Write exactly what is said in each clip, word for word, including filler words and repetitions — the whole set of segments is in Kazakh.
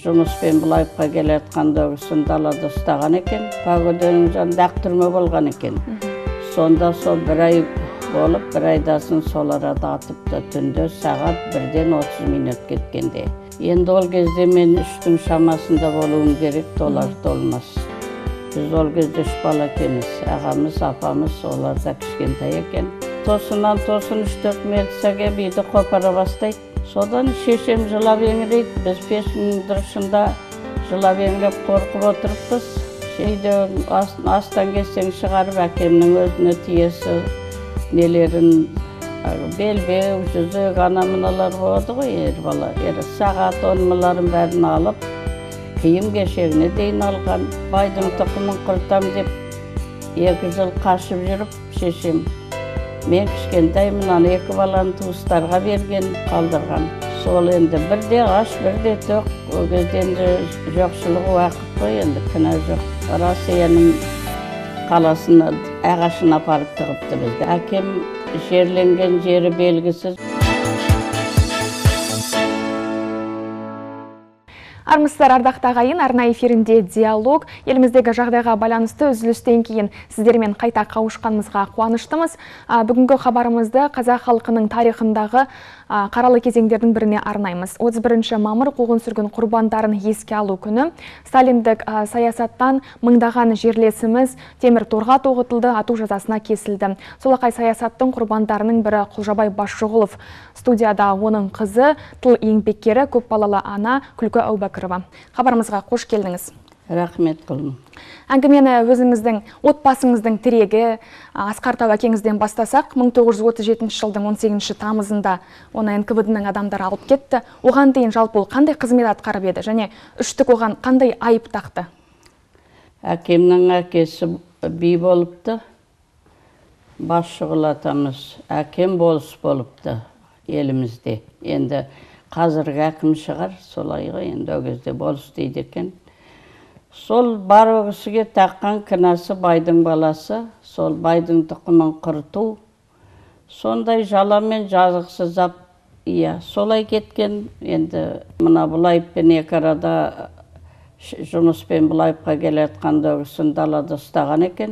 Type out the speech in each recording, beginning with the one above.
жұмыспен Бұлайыпқа келетқанда өксін далада ұстаған екен. Погоданың жанында түрме болған екен. Сонда сол бір ай болып, бір айдасын сол арада атыпты. Түнде сағат бірден отыз минут кеткенде. Енді ол кезде мен үштің шамасында болуым керек, толар толмас. Біз ол кезде үш бала екенбіз. Ағамыз, апамыз, олар да кішкентай екен. Тосынан тосын үш төрт мельцаге бейді қопара бастайды. Содан шешем жылап еңірейді. Біз пештің дұрышында жылап еңіреп қорқып отырыппыз. Шейді астан кестен шығарып, әкемнің өзіне тиесі нелерін белбеу, жүзік, анамыналар болады ғой, ер бала. Сағат онмыларын бәрін алып, киім кешегіне дейін алған. Байдың тұқымын құртам деп екі жыл қашып жүріп, шешем мен кішкентай мұнан екі баланы туыстарға берген, қалдырған. Сол енді бірде аш, бірде тоқ, ол кезде енді жоқшылығы уақыт қой, енді кінә жоқ. Россияның қаласына ағашын апарып тығыпты бізді. Әкем жерленген жері белгісіз. Армысыздар, ардақты ағайын, арна эфирінде диалог. Еліміздегі жағдайға байланысты үзілістен кейін сіздермен қайта қауышқанымызға қуаныштымыз. Бүгінгі хабарымызды қазақ халқының тарихындағы қаралы кезеңдердің біріне арнаймыз. отыз бірінші мамыр қуғын-сүргін құрбандарын еске алу күні. Сталиндік саясаттан мыңдаған жерлесіміз темір торға тоғытылды, ату жазасына кесілді. Солақай саясаттың құрбандарының бірі Құлжабай Басшығұлов. Студияда оның қызы, тыл еңбеккері, көпбалалы ана Күлкі Әубәкірова. Хабарымызға қош келдіңіз. Рахмет құлым. Әңгімені өзіңіздің отбасыңыздың тірегі Асқар Тау әкеңізден бастасақ, мың тоғыз жүз отыз жетінші жылдың он сегізінші тамызында оны эн ка вэ дың адамдары алып кетті. Оған дейін жалпы ол қандай қызмет атқарып еді және үштік оған қандай айып тақты? Әкемнің әкесі би болыпты, Басшығұл атамыз. Әкем болыс болыпты елімізде. Енді қазіргі әкім шығар, солай ғой, енді ол кезде болыс дейді екен. Сол бар өгісіге таққан кінәсі байдың баласы, сол байдың тұқымын құрту, сондай жаламен жазықсыз ап, иә, солай кеткен. Енді мына Бұлайыппен екі арада жұмыспен Бұлайыпқа келетқанда өгісін далада ұстаған екен.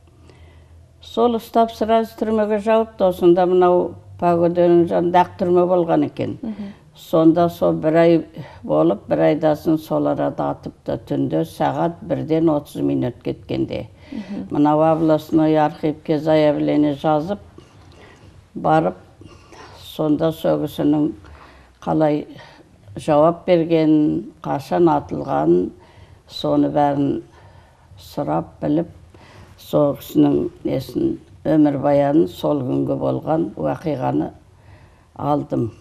Сол ұстап сыраз түрмеге жауыпты, осында мынау Погоданың жанында түрме болған екен. Сонда сол бір ай болып, бір айдасын сол арада атыпты. Түнде сағат бірден отыз минут кеткенде. Мынау областной архивке заявление жазып, барып, сонда сөгісінің қалай жауап берген, қашан атылған, соны бәрін сұрап біліп, сөгісінің несін өмір баянын сол күнгі болған уақиғаны алдым.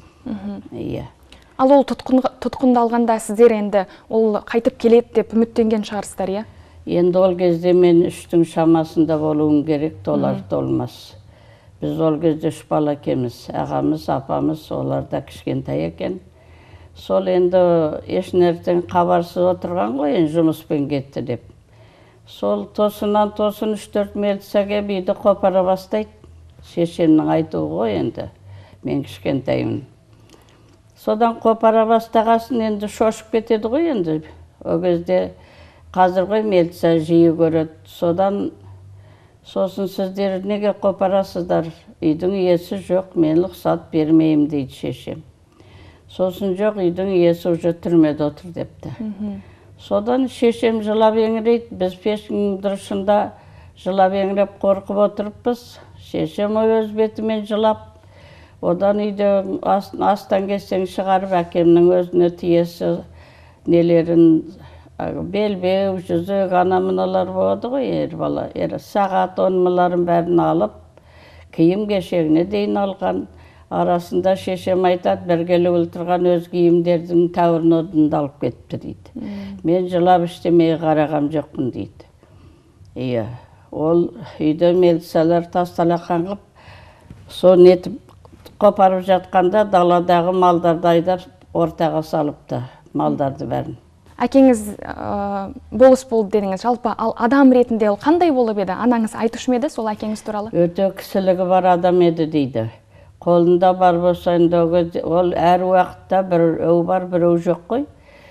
Ал ол тұтқынды алғанда сіздер енді ол қайтып келеді деп үміттенген шығарсыздар, иә? Енді ол кезде мен үштің шамасында болуым керек, толар толмас. Біз ол кезде үш бала екенбіз. Ағамыз, апамыз, олар да кішкентай екен. Сол енді ешнәрден хабарсыз отырған ғой, енді жұмыспен кетті деп. Сол тосынан тосын үш төрт мельцаге бейді қопара бастайды. Шешемнің айтуы ғой енді, мен кішкентаймын. Содан қопара бастағасын енді шошып кетеді ғой енді. Ол кезде қазір ғой мельца жиі көреді. Содан сосын сіздер неге қопарасыздар? Үйдің иесі жоқ, мен рұқсат бермеймін дейді шешем. Сосын жоқ, үйдің иесі уже түрмеде отыр депті. Содан шешем жылап еңірейді. Біз пештің дұрышында жылап еңіреп қорқып отырыппыз. Шешем өз бетімен жылап, одан үйде астан кестен шығарып, әкемнің өзіне тиесі нелерін белбеу, жүзік, анамыналар болады ғой, ер бала. Сағат онмыларын бәрін алып, киім кешегіне дейін алған. Арасында шешем айтады, біргелі өлтірған өз киімдердің тәуірін одынды алып кетті дейді. Мен жылап іштемей қарағам жоқпын дейді. Иә, ол үйде мельцалар тасталақан қып, соны етіп қопарып жатқанда даладағы малдарды айдап ортаға салыпты, малдарды бәрін. Әкеңіз болыс болды дедіңіз, жалпы ал адам ретінде ол қандай болып еді? Анаңыз айтушы ма еді сол әкеңіз туралы? Өте кісілігі бар адам еді дейді. Қолында бар болса, ол әр уақытта бір өу бар, бір өу жоқ қой.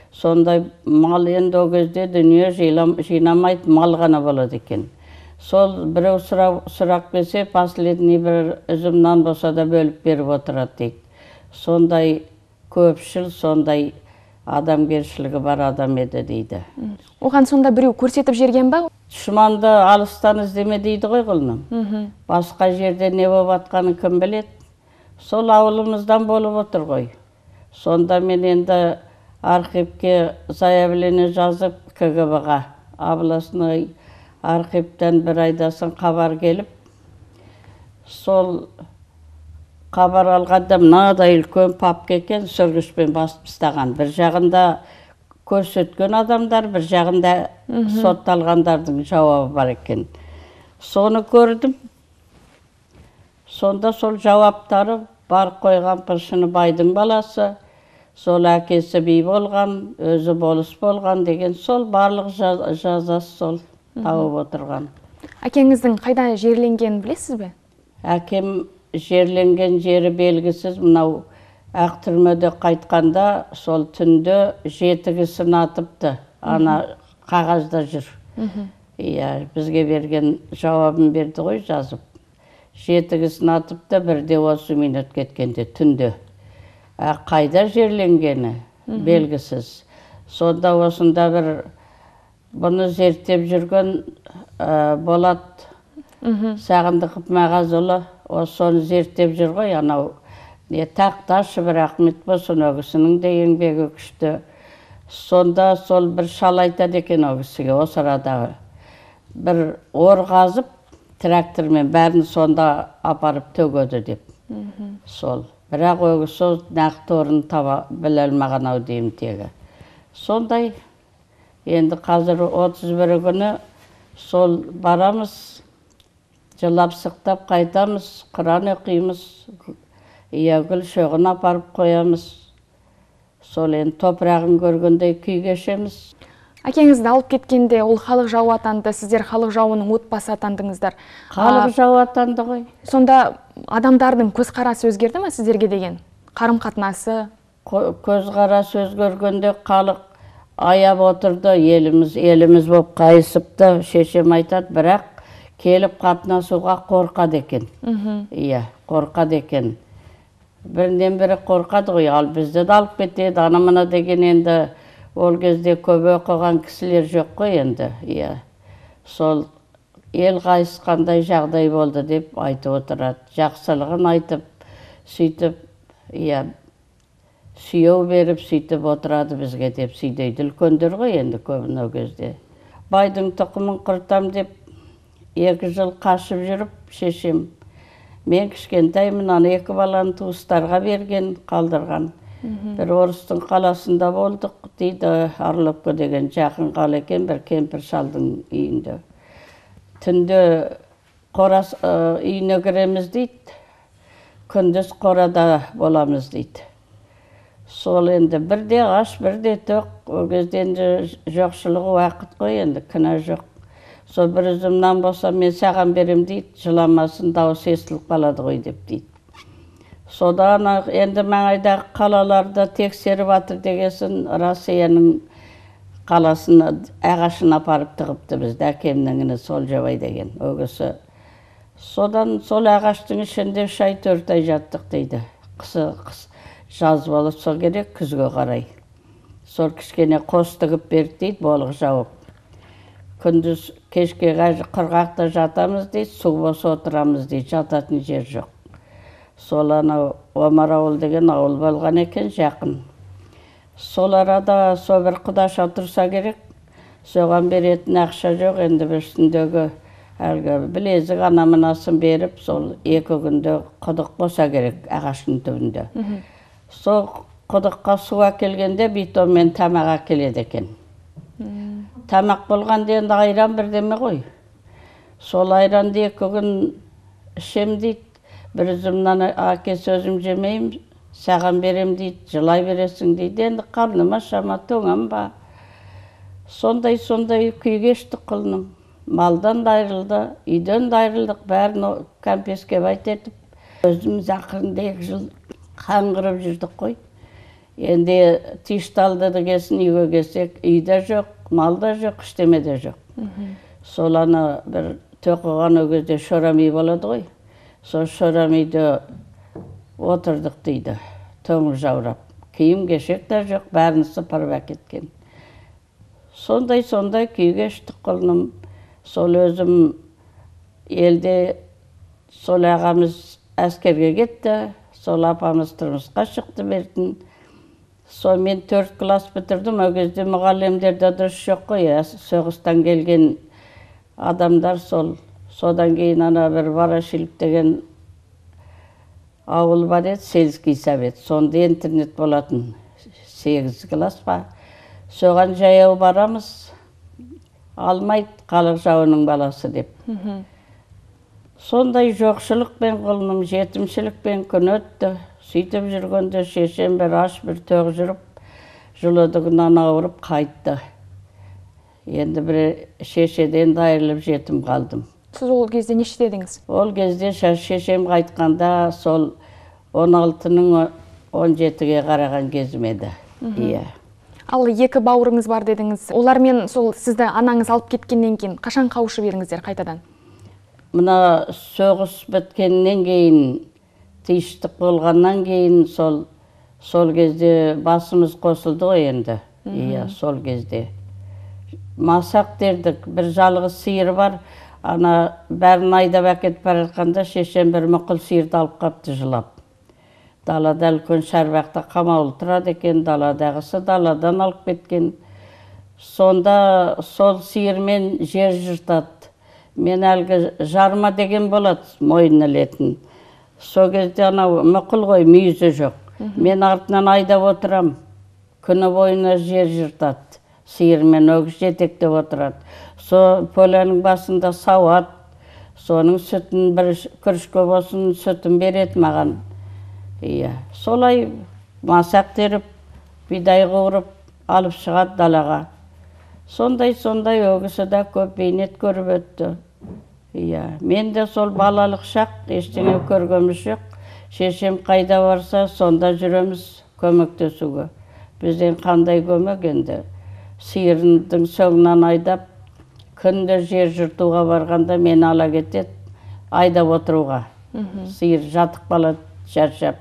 Сондай мал енді о кезде дүние жинамайды, мал ғана болады екен. Сол біреу сұрақ берсе, последний бір үзім нан болса да бөліп беріп отырады дейді. Сондай көпшіл, сондай адамгершілігі бар адам еді дейді. Оған сонда біреу көрсетіп жерген ба? Шыманды алыстан іздеме дейді ғой құлыным. Басқа жерде не болып атқанын кім біледі? Сол ауылымыздан болып отыр ғой. Сонда мен енді архивке заявление жазып ка гэ бэ-ға, областной архивтен бір айдасын хабар келіп, сол хабар алғанда мынадай үлкен папка екен, сүргішпен басып тастаған. Бір жағында көрсеткен адамдар, бір жағында сотталғандардың жауабы бар екен. Соны көрдім. Сонда сол жауаптары бар қойған Пыршыны байдың баласы, сол әкесі би болған, өзі болыс болған деген сол барлық жазасы сол тауып отырған. Әкеңіздің қайда жерленгенін білесіз бе? Әкем жерленген жері белгісіз. Мынау ақ түрмеде қайтқанда сол түнде жеті кісін атыпты. Ана қағазда жүр. Иә, бізге берген жауабын берді ғой жазып. Жеті кісін атыпты, бірде осы минут кеткенде түнде. Қайда жерленгені белгісіз. Сонда осында бір бұны зерттеп жүрген Болат Сағындықов Мағазұлы, соны зерттеп жүр ғой, анау тақташы бір Ахмет болсын, о кісінің де еңбегі күшті. Сонда сол бір шал айтады екен о кісіге, осы арадағы. Бір ор қазып, трактормен бәрін сонда апарып төгеді деп. Сол. Бірақ о кісі нақты орын таба біле алмаған ау деймін тегі. Сондай, енді қазір отыз бірі күні сол барамыз, жылап сықтап қайтамыз, Құран оқимыз, иягүл шоғын апарып қоямыз. Сол енді топырағын көргендей күй кешеміз. Әкеңізді алып кеткенде ол халық жауы атанды, сіздер халық жауының отбасы атандыңыздар. Халық жауы атанды ғой. Сонда адамдардың көзқарасы өзгерді ме сіздерге деген? Қарым-қатынасы? Көзқарасы өзгергенде халық аяп отырды, еліміз, еліміз болып қайысыпты, шешем айтады, бірақ келіп қатынасуға қорқады екен. Иә, қорқады екен. Бірінен бірі қорқады ғой, ал бізді де алып кетеді, ана-мына деген енді ол кезде көп оқыған кісілер жоқ қой енді. Иә, сол ел қайысқандай жағдай болды деп айтып отырады. Жақсылығын айтып, сөйтіп, иә, сүйеу беріп, сөйтіп отырады бізге деп, сөйдейді үлкендер ғой енді көбін о кезде. Байдың тұқымын құртам деп екі жыл қашып жүріп, шешем, мен кішкентаймын, ана екі баланы туыстарға берген, қалдырған. Бір орыстың қаласында болдық дейді, Орловка деген жақын қала екен, бір кемпір шалдың үйінде. Түнде үйіне кіреміз дейді, күндіз қорада боламыз дейді. Сол енді бірде аш, бірде тоқ, о кезде енді жоқшылығы уақыт қой енді, кінә жоқ. Сол бір үзімнан болса мен саған берем дейді, жыламасын, дауыс естіліп қалады ғой деп дейді. Содан енді маңайдағы қалаларда тексеріп атыр дегесін, Россияның қаласын ағашын апарып тығыпты бізді, әкемнің сол жабай деген о кісі. Содан сол ағаштың ішінде үш ай төрт ай жаттық дейді. Қысы жаз болып сол керек, күзге қарай. Сол кішкене қос тігіп берді дейді, болып жауып. Күндіз кешке қырғақта жатамыз дейді, су болса отырамыз дейді, жататын жер жоқ. Сол анау Омар ауыл деген ауыл болған екен, жақын. Сол арада сол бір құдаша тұрса керек, соған беретін ақша жоқ, енді бірсіндегі әлгі білезік ана-мынасын беріп, сол екі күнде құдық болса керек ағаштың түбінде. Сол құдыққа су әкелгенде битонмен тамақ әкеледі екен. Тамақ болғанда енді айран бірдеме ғой. Сол айранды екі күн ішем дейді. Бір үзімнен әкесі өзім жемеймін, саған берем дейді, жылай бересің дейді. Енді қарныма шама тоңам ба. Сондай-сондай күй кештік құлыным. Малдан да айрылды, үйден да айрылдық, бәрін кәмпеске байт етіп. Өзіміз ақырында екі жыл қаңғырып жүрдік қой. Енді тишталды дегесін үйге келсек, үйде жоқ, малда жоқ, іштеме де жоқ. Сол ана бір тоқыған өгізде шорами болады ғой. Сол шорамиде отырдық дейді, тоңы жаурап. Киім кешек те жоқ, бәрін сыпырып әкеткен. Сондай-сондай күй кештік құлыным. Сол өзім елде сол ағамыз әскерге кетті, сол апамыз тұрмысқа шықты бердін. Сол мен төрт класс бітірдім, ол кезде мұғалімдерде дұрыс жоқ қой, соғыстан келген адамдар сол. Содан кейін ана бір Ворошилов деген ауыл бар еді, сельский совет. Сонда интернет болатын, сегіз класс па. Соған жаяу барамыз, алмайды халық жауының баласы деп. Сондай жоқшылықпен құлыным, жетімшілікпен күн өтті. Сөйтіп жүргенде шешем бір аш бір тоқ жүріп, жылыдығынан ауырып қайтты. Енді бір шешеден айырылып жетім қалдым. Сіз ол кезде нешеде едіңіз? Ол кезде шешем қайтқанда сол он алтының он жетіге қараған кезім еді. Иә. Ал екі бауырыңыз бар дедіңіз. Олармен сол сізді анаңыз алып кеткеннен кейін қашан қауышып едіңіздер қайтадан? Мына соғыс біткеннен кейін, тиіштік болғаннан кейін сол сол кезде басымыз қосылды ғой енді. Иә, сол кезде. Масақ дердік, бір жалғыз сиыр бар. Ана бәрін айдап әкетіп бара жатқанда шешем бір мұқыл сиырды алып қапты жылап. Далада үлкен шарбақта қамаулы тұрады екен, даладағысы даладан алып кеткен. Сонда сол сиырмен жер жыртады. Мен әлгі жарма деген болады, мойын ілетін. Сол кезде анау мұқыл ғой, мүйізі жоқ. Мен артынан айдап отырам. Күні бойына жер жыртады. Сиырмен өгіз жетектеп отырады. Сол поляның басында сауат, соның сүтін бір күрішке болсын, сүтін береді маған. Иә, солай масақ теріп, бидай қуырып, алып шығады далаға. Сондай-сондай өгісі да көп бейнет көріп өтті. Иә, мен де сол балалық шақ, ештеңе көргеніміз жоқ. Шешем қайда барса, сонда жүреміз көмектесуге. Бізден қандай көмек енді? Сиырдың соңынан айдап, күнде жер жыртуға барғанда мен ала кетеді, айдап отыруға. Сиыр жатып қалады, шаршап.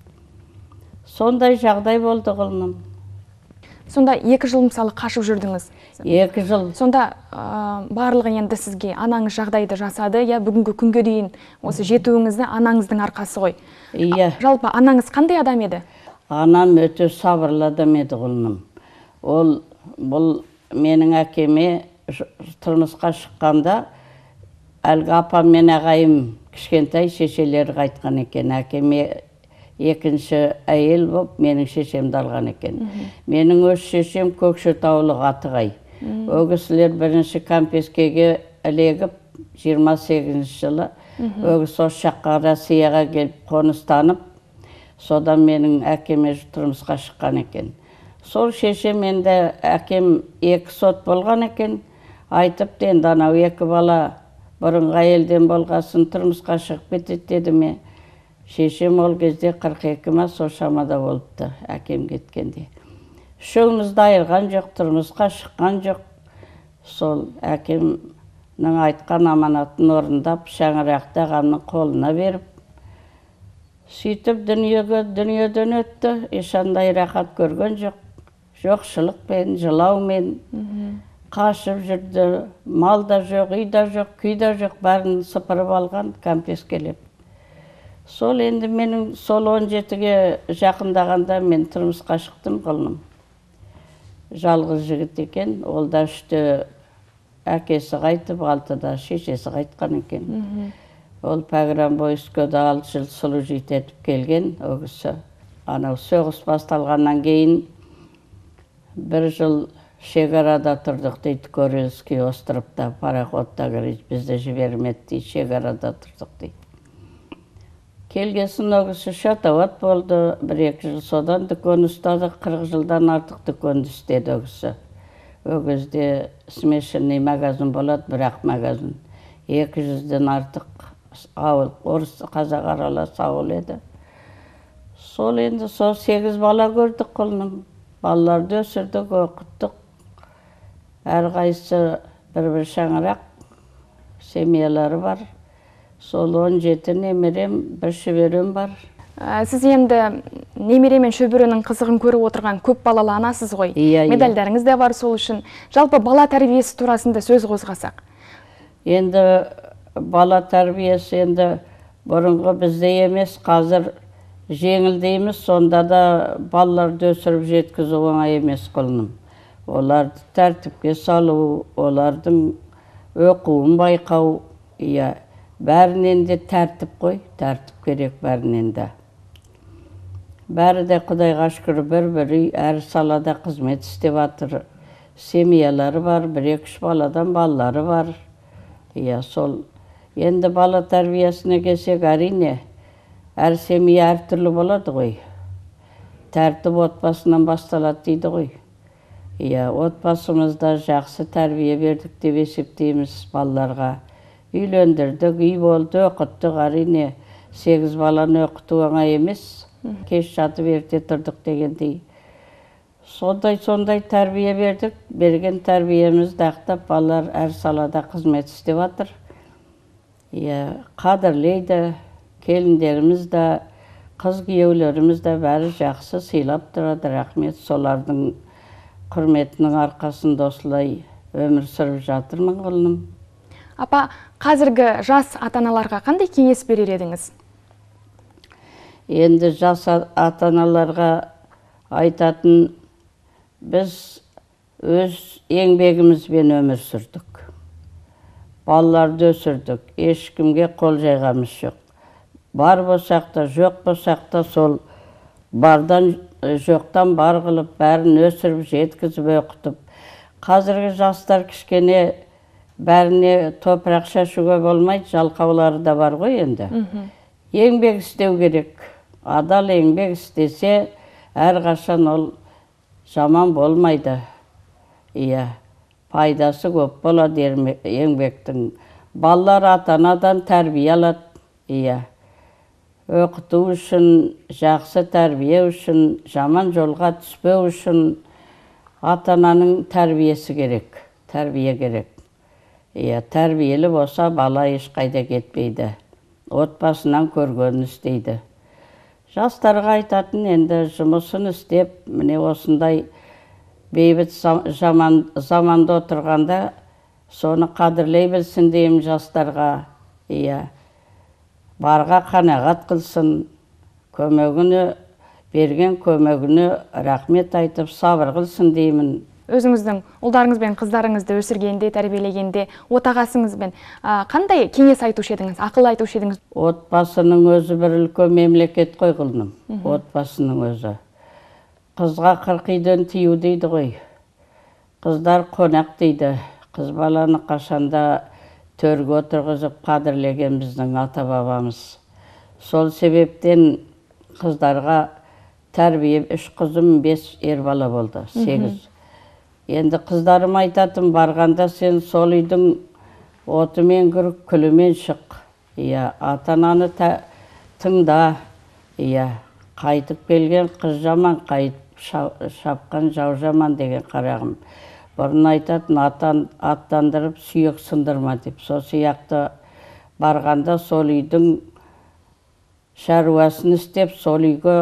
Сондай жағдай болды құлыным. Сонда екі жыл мысалы қашып жүрдіңіз. Екі жыл. Сонда барлығы енді сізге анаңыз жағдайды жасады, я бүгінгі күнге дейін осы жетуіңізді анаңыздың арқасы ғой. Иә. Жалпы анаңыз қандай адам еді? Анам өте сабырлы адам еді құлыным. Ол бұл менің әкеме тұрмысқа шыққанда әлгі апам мен ағайым кішкентай шешелері қайтқан екен. Әкеме екінші әйел болып, менің шешемді алған екен. Менің өз шешем Көкшетаулық Атығай. Ол кісілер бірінші Кампескеге ілегіп, жиырма сегізінші жылы ол кісі осы жаққа Россияға келіп қоныстанып, содан менің әкеме тұрмысқа шыққан екен. Сол шешем енді әкем екі сот болған екен. Айтып, енді анау екі бала бұрынғы әйелден болғасын тұрмысқа шығып кетеді деді ме. Шешем ол кезде қырық екі ма сол шамада болыпты, әкем кеткенде. Үшеумізді айырған жоқ, тұрмысқа шыққан жоқ. Сол әкемнің айтқан аманатын орындап, шаңырақты ағамның қолына беріп, сөйтіп дүниеге дүниеден өтті, ешқандай рахат көрген жоқ. Жоқшылықпен, жылаумен қашып жүрді. Мал да жоқ, үй да жоқ, күй да жоқ, бәрін сыпырып алған, Кампескелеп. Сол енді менің сол он жетіге жақындағанда мен тұрмысқа шықтым құлыным. Жалғыз жігіт екен, ол да үште әкесі қайтып, алтыда шешесі қайтқан екен. Ол Погранбойскіде алты жыл служить етіп келген, ол кісі. Анау соғыс басталғаннан кейін бір жыл шекарада тұрдық дейді, Курильский островта, пароходта кіріп, бізді жібермеді дейді, шекарада тұрдық дейді. Келгесін ол кісі шатауат болды, бір-екі жыл содан дүкен ұстады, қырық жылдан артық дүкен істеді ол кісі. Ол кезде смешанный магазин болады, бірақ магазин. екі жүзден артық ауыл, орыс қазақ аралас ауыл еді. Сол енді сол сегіз бала көрдік құлыным. Балаларды өсірдік, оқыттық. Әрқайсысы бір-бір шаңырақ семьялары бар. Сол он жеті немерем, бір шөберем бар. Сіз енді немере мен шөберенің қызығын көріп отырған көп балалы анасыз ғой. Медальдарыңыз да бар сол үшін. Жалпы бала тәрбиесі турасында сөз қозғасақ. Енді бала тәрбиесі енді бұрынғы бізде емес, қазір жеңілдейміз, сонда да балаларды өсіріп жеткізу оңай емес құлыным. Оларды тәртіпке салу, олардың оқуын байқау, иә, бәрінен де тәртіп қой, тәртіп керек бәрінен де. Бәрі де Құдайға шүкір бір-бір үй, әр салада қызмет істеп жатыр. Семьялары бар, бір-екі баладан балалары бар. Иә, сол. Енді бала тәрбиесіне келсек, әрине, әр семья әртүрлі болады ғой. Тәртіп отбасынан басталады дейді ғой. Иә, отбасымызда жақсы тәрбие бердік деп есептейміз балаларға. Үйлендірдік, үй болды, оқыттық, әрине, сегіз баланы оқыту оңай емес. Кеш жатып ерте тұрдық дегендей. Сондай-сондай тәрбие бердік. Берген тәрбиемізді ақтап, балалар әр салада қызмет істеп жатыр. Иә, қадірлейді, келіндеріміз де, қыз күйеулеріміз де бәрі жақсы сыйлап тұрады. Рахмет, солардың құрметінің арқасында осылай өмір сүріп жатырмын құлыным. Апа, қазіргі жас ата-аналарға қандай кеңес берер едіңіз? Енді жас ата-аналарға айтатын, біз өз еңбегімізбен өмір сүрдік. Балаларды өсірдік, ешкімге қол жайғамыз жоқ. Бар болсақ та, жоқ болсақ та, сол бардан жоқтан бар қылып, бәрін өсіріп, жеткізіп, оқытып. Қазіргі жастар кішкене бәріне топырақ шашуға болмайды, жалқаулары да бар ғой енді. Еңбек істеу керек. Адал еңбек істесе, әрқашан ол жаман болмайды. Иә, пайдасы көп болады еңбектің. Балалар ата-анадан тәрбие алады. Иә, оқыту үшін, жақсы тәрбие үшін, жаман жолға түспеу үшін ата-ананың тәрбиесі керек, тәрбие керек. Иә, тәрбиелі болса, бала ешқайда кетпейді. Отбасынан көргенін істейді. Жастарға айтатын, енді жұмысын істеп, міне осындай бейбіт заманда отырғанда, соны қадірлей білсін деймін жастарға. Иә, барға қанағат қылсын, көмегіне, берген көмегіне рахмет айтып, сабыр қылсын деймін. Өзіңіздің ұлдарыңыз бен қыздарыңызды өсіргенде, тәрбиелегенде, отағасыңызбен қандай кеңес айтушы едіңіз, ақыл айтушы едіңіз? Отбасының өзі бір үлкен мемлекет қой құлыным, отбасының өзі. Қызға қырық үйден тию дейді ғой. Қыздар қонақ дейді. Қыз баланы қашанда төрге отырғызып қадірлеген біздің ата-бабамыз. Сол себептен қыздарға тәрбие, үш қызым, бес ер бала болды, сегіз. Енді қыздарым айтатын, барғанда сен сол үйдің отымен кіріп, күлімен шық. Иә, ата-ананы тыңда. Иә, қайтып келген қыз жаман, қайтып шапқан жау жаман деген қарағым. Бұрын айтатын, аттандырып сүйек сындырма деп. Сол сияқты барғанда сол үйдің шаруасын істеп, сол үйге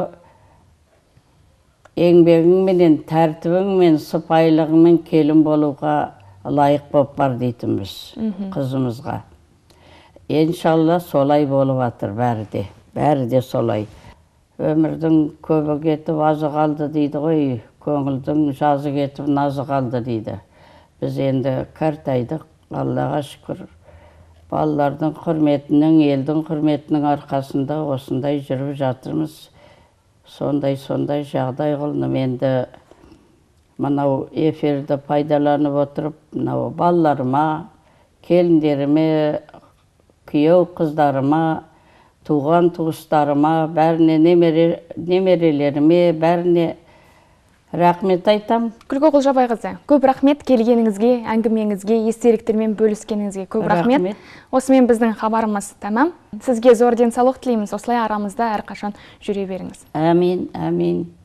еңбегіңменен, тәртібіңмен, сыпайылығыңмен келін болуға лайық болып бар дейтінбіз қызымызға. Иншалла солай болып жатыр бәрі де, бәрі де солай. Өмірдің көбі кетіп азы қалды дейді ғой, көңілдің жазы кетіп назы қалды дейді. Біз енді кәртайдық, Аллаға шүкір. Балалардың құрметінің, елдің құрметінің арқасында осындай жүріп жатырмыз. Сондай-сондай жағдай құлыным. Енді мынау эфирді пайдаланып отырып, мынау балаларыма, келіндеріме, күйеу қыздарыма, туған туыстарыма, бәріне немерелеріме, бәріне Рахмет айтам. Күлгі Құлжабайқызы, көп рахмет келгеніңізге, әңгімеңізге, естеліктермен бөліскеніңізге көп рахмет. Осымен біздің хабарымыз тамам. Сізге зор денсаулық тілейміз. Осылай арамызда әрқашан жүре беріңіз. Әмин, әмин.